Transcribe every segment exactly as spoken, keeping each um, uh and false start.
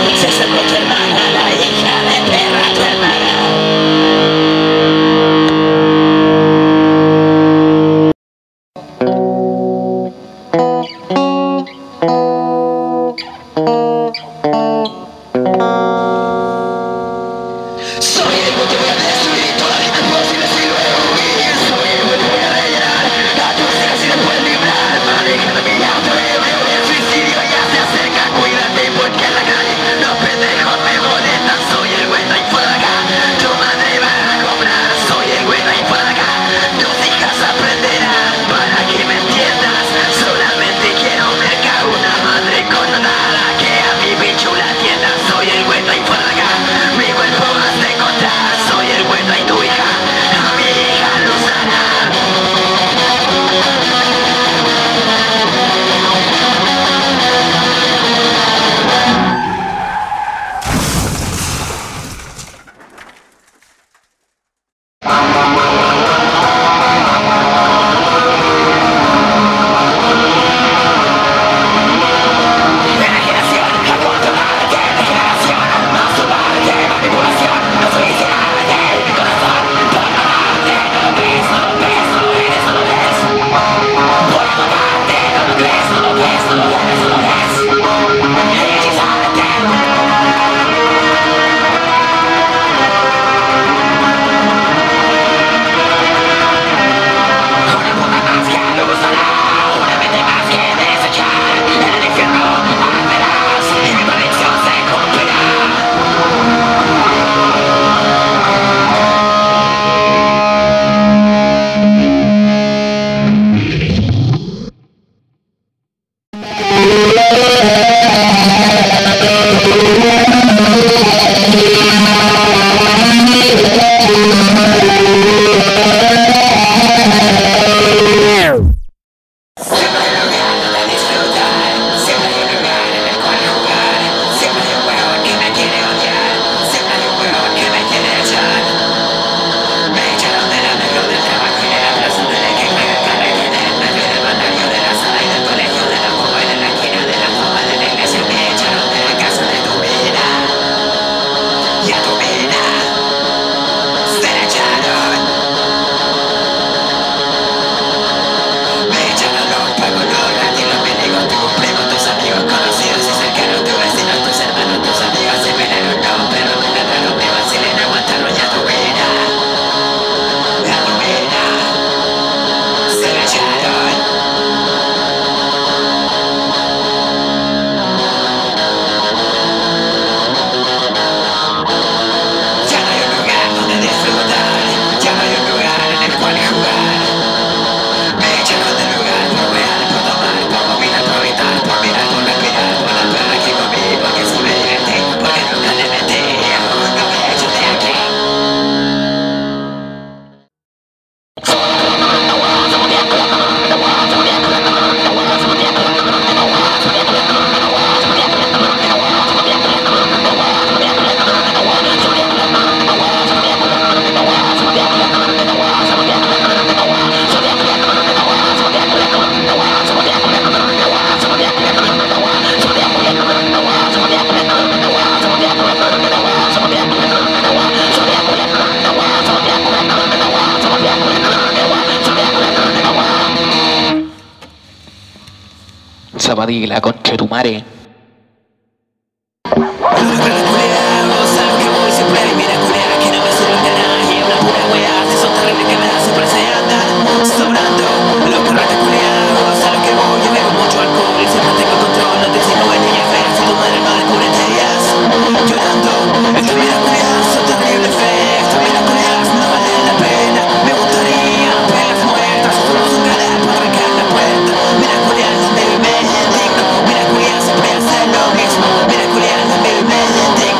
Si esa no tu hermana, la hija de perra tu hermana. Soy el que voy a destruir todas las imposibles y luego huir. Soy el que voy a rellenar a tus hijas y después librar. Maneja de mi auto y veo el suicidio ya se acerca. Cuídate porque en la calle los pendejos me molestan. Soy el güey de ahí fuera de acá, tu madre va a cobrar. Soy el güey de ahí fuera de acá, tus hijas aprenderán. Para que me entiendas, solamente quiero ver que una madre condenada que a mi bicho la atienda. Soy el güey de ahí fuera de acá, mi cuerpo has de contar. Soy el güey de ahí tu hija, a mi hija lo sana. Zapatilla, la concha de tu madre. Mira, culiar, siempre hacer lo mismo. Mira, culiar, no me, me,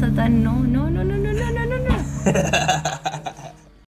Satán, no, no, no, no, no, no, no, no.